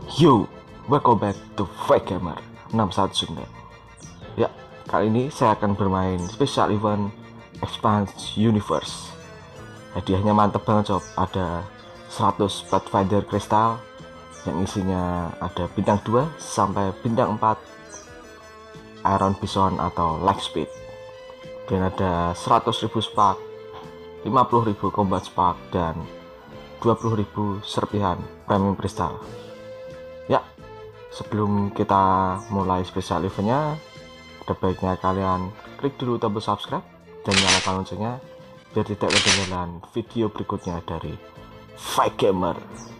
Yo, welcome back to Fake Gamer 619. Ya, kali ini saya akan bermain special event Expand Universe. Hadiahnya mantep banget sob. Ada 100 Pathfinder Crystal yang isinya ada bintang 2 sampai bintang 4 Iron Bison atau Light Speed. Dan ada 100.000 spark, 50.000 combat spark, dan 20.000 serpihan premium kristal. Ya, sebelum kita mulai special eventnya, ada baiknya kalian klik dulu tombol subscribe dan nyalakan loncengnya biar tidak ketinggalan video berikutnya dari Fake Gamer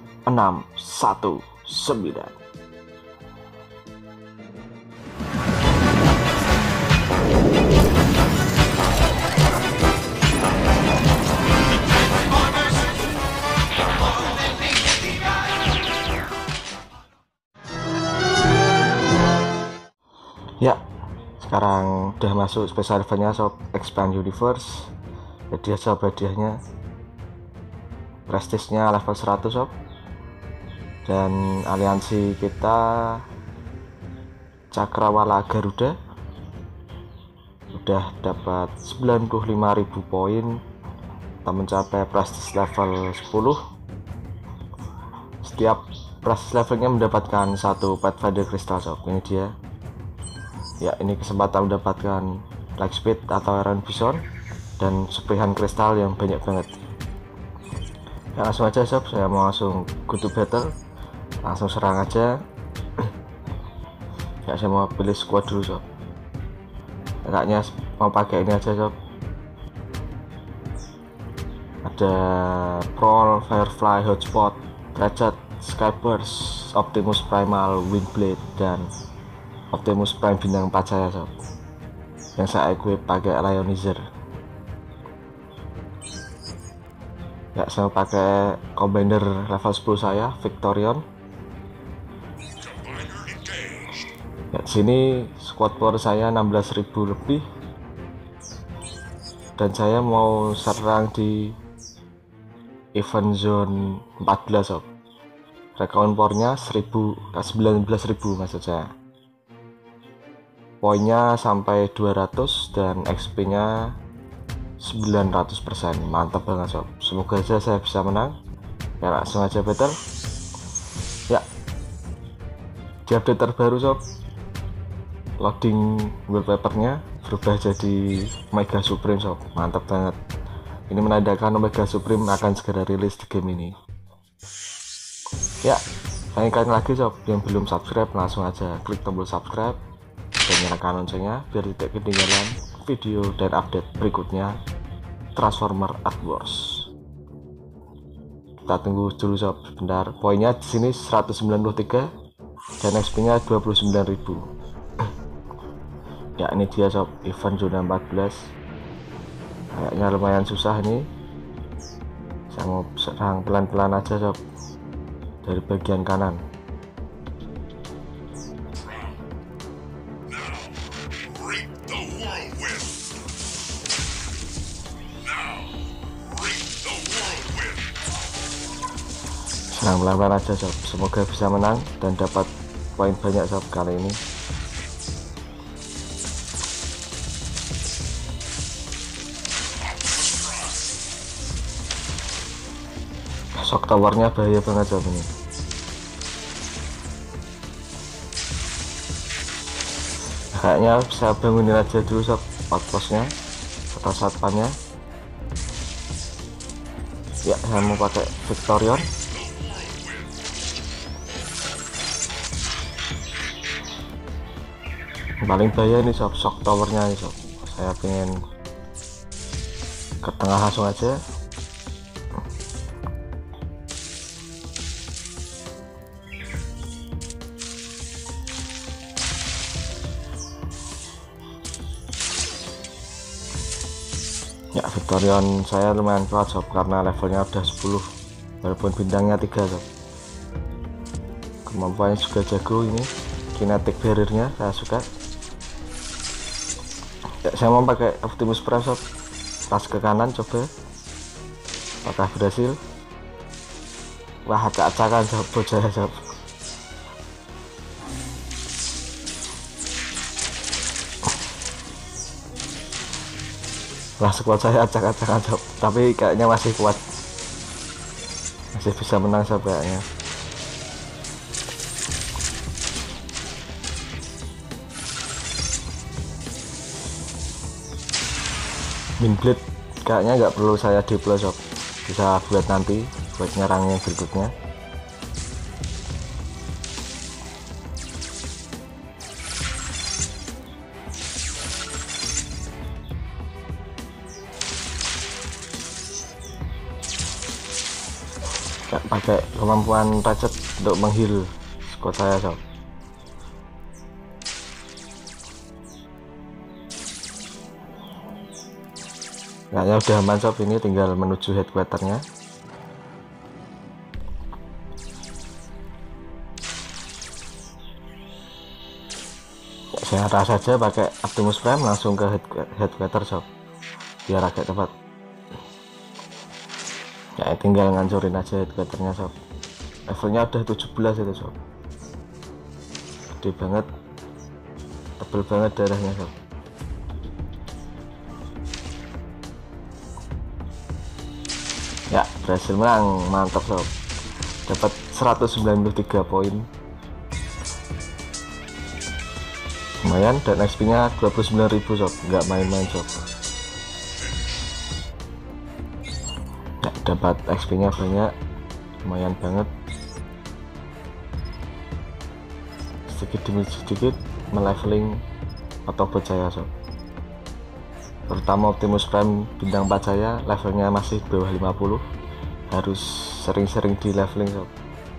619. Ya, sekarang udah masuk special eventnya sob, Expand Universe. Jadi sob, hadiahnya prestisnya level 100 sob, dan aliansi kita Cakrawala Garuda udah dapat 95.000 poin. Kita mencapai prestis level 10. Setiap prestis levelnya mendapatkan satu Pathfinder Crystal sob. Ini dia. Ya, ini kesempatan mendapatkan Light Speed atau Iron Bison dan serpihan kristal yang banyak banget. Ya, langsung aja sob, saya mau langsung go to battle, langsung serang aja. Ya, saya mau pilih squad dulu sob. Kayaknya mau pakai ini aja sob. Ada Prowl, Firefly, Hotspot, Ratchet, Skyburst, Optimus Primal, Windblade, dan Optimus Prime bintang 4 saya sob. Yang saya equip pakai Lionizer. Ya, saya pakai Commander level 10 saya, Victorion. Ya, sini squad power saya 16.000 lebih. Dan saya mau serang di event zone 14 sob. Recount powernya 19.000 maksud saya. Poinnya sampai 200 dan XP nya 900%. Mantap banget sob. Semoga aja saya bisa menang. Ya, langsung aja battle. Ya, di update terbaru sob, loading wallpapernya berubah jadi Omega Supreme sob. Mantap banget. Ini menandakan Omega Supreme akan segera rilis di game ini. Ya, saya ingatkan lagi sob, yang belum subscribe langsung aja klik tombol subscribe dan nyalakan loncengnya biar tidak ketinggalan video dan update berikutnya Transformer Art Wars. Kita tunggu dulu sob sebentar. Poinnya di sini 193 dan XP nya 29.000. Ya, ini dia sob, event zona 14. Kayaknya lumayan susah ini. Saya mau serang pelan-pelan aja sob dari bagian kanan. Serang pelan-pelan aja sob, semoga bisa menang dan dapat poin banyak sob kali ini. Shock towernya bahaya banget sob ini. Kayaknya bisa bangunin aja dulu sob outpostnya atau satpannya. Ya, saya mau pakai Victorion. Paling bahaya nih sob, shock towernya nih sob. Saya pengen ke tengah langsung aja. Ya, Victorion saya lumayan kuat sob karena levelnya udah 10 walaupun bintangnya 3 sob. Kemampuannya juga jago ini. Kinetic barrier-nya saya suka. Ya, saya mau pakai Optimus Prime sob. Pas ke kanan coba. Apakah berhasil? Wah, acak-acakan sob, bocah sob. Lah squad saya acak-acakan sob, tapi kayaknya masih kuat, masih bisa menang sob kayaknya. Minblade kayaknya nggak perlu saya deploy sob, bisa buat nanti buat nyerang yang berikutnya. Gak pakai kemampuan Ratchet untuk menghil squad saya sob. Kayaknya udah aman sob, ini tinggal menuju headquarternya. Saya arah saja pakai Optimus Prime langsung ke headquarter sob, biar agak cepat. Ya tinggal ngancurin aja headquarternya sob. Levelnya udah 17 itu sob, gede banget, tebel banget darahnya sob. Ya berhasil menang, mantap sob, dapat 193 poin, lumayan, dan XP nya 29.000 sob, nggak main-main sob. Ya, dapat XP nya banyak, lumayan banget, sedikit demi sedikit meleveling Autobot saya sob, terutama Optimus Prime bintang 4 saya levelnya masih bawah 50, harus sering-sering di leveling sob.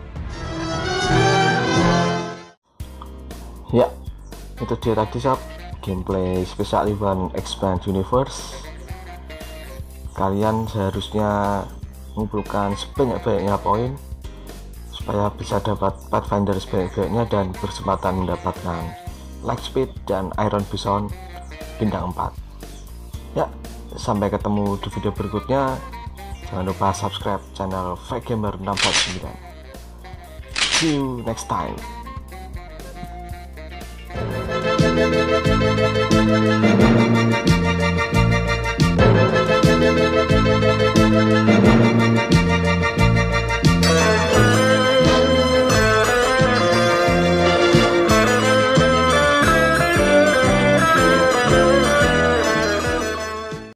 Ya itu dia tadi sob, gameplay Special Event Expand Universe. Kalian seharusnya mengumpulkan sebanyak-banyaknya poin supaya bisa dapat Pathfinder sebanyak-banyaknya dan berkesempatan mendapatkan Lightspeed dan Iron Bison bintang 4. Ya, sampai ketemu di video berikutnya. Jangan lupa subscribe channel Gamer 649. See you next time.